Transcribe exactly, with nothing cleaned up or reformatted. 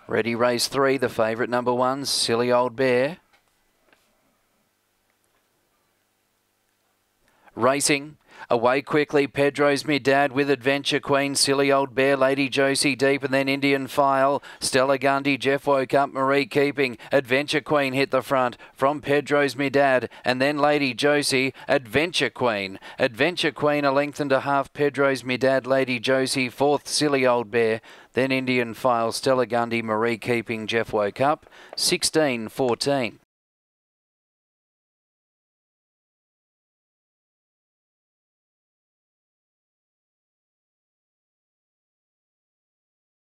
Ready race three, the favourite number one, Silly Old Bear. Racing. Away quickly, Pedro's Me Dad with Adventure Queen, Silly Old Bear, Lady Josie deep, and then Indian File. Stella Gundy, Jeff woke up, Marie keeping. Adventure Queen hit the front from Pedro's Me Dad, and then Lady Josie, Adventure Queen. Adventure Queen a length and a half, Pedro's Me Dad, Lady Josie, fourth Silly Old Bear, then Indian File, Stella Gundy, Marie keeping, Jeff woke up, sixteen fourteen.